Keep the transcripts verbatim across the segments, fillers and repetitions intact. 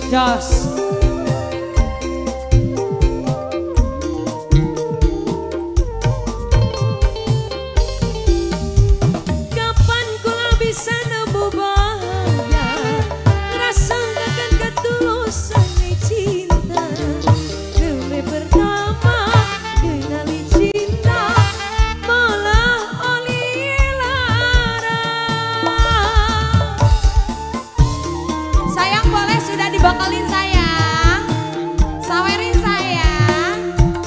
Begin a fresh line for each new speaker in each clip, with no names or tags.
Jos. Kapan kula bisa nemu bahagia, ngerasakan ketulusan cinta. Kali pertama kenali cinta, malah oli lara. Sayang boleh sudah dibakalin sayang, sawerin sayang.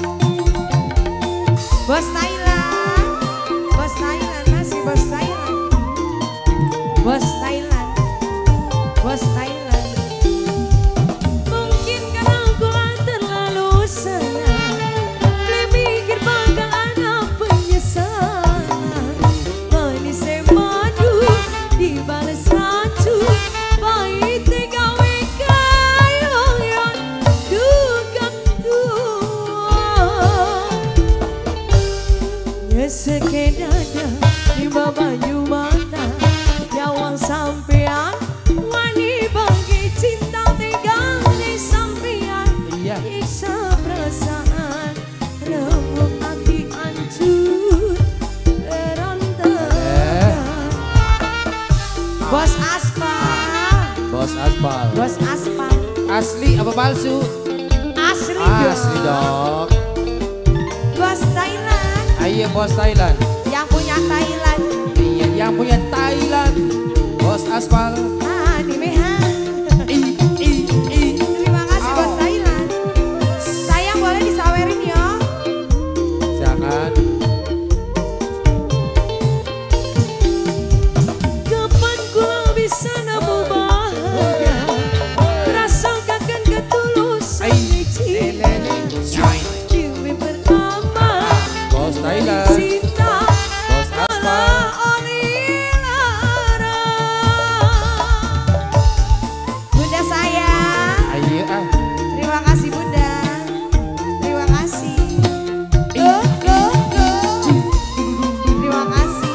Bos Thailand, bos Thailand masih bos Thailand, bos Thailand, bos Thailand. Mungkin karena gua terlalu sayang, mikir bakal ada penyesalan. Manis madu dibalas racun, pahit gawe kayoyan duka tua. Ya sekedada di banyu mata, nyawang sampean wani bagi cinta tegang di sampean. Iksa perasaan remuk hati hancur berantakan. Bos aspal,
Bos aspal.
bos aspal,
Asli apa palsu?
asli dong.
Asli dong.
Bos Thailand,
Ayo bos Thailand.
yang punya Thailand,
Iya yang punya Thailand. Bos aspal.
ah di Meha.
I i i.
Terima kasih bos Thailand. Sayang boleh disawerin ya.
Jangan.
Kapan gua bisa nemu bahagia, rasakan ketulusan cinta. Dewi pertama
Bos Thailand.
cinta,
Bos aspal.
malah oli lara. Bunda sayang,
Ayo ah.
terima kasih Bunda. Terima kasih. Go, go, go. Terima kasih.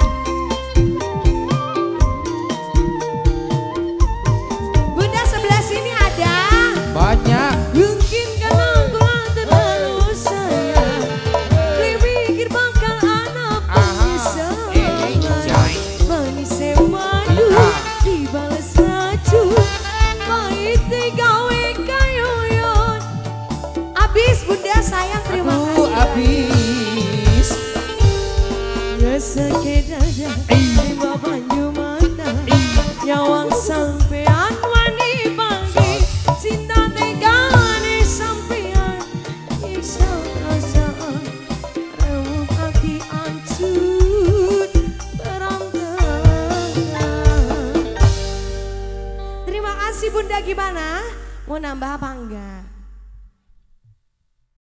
Bunda sebelah sini ada.
Banyak.
Mungkin karena gua terlalu sayang, mikir bakal anak penyesalan. Manis madu dibalas racun, pahit gawe kayoyan. Abis Bunda sayang, terima
Aduh
kasih.
habis.
Ya sekedada di banyu mata, nyawang sampean wani bagi cinta tegang di sampean. Iksa perasaan remuk hati hancur berantakan. Terima kasih Bunda, gimana? Mau nambah apa enggak?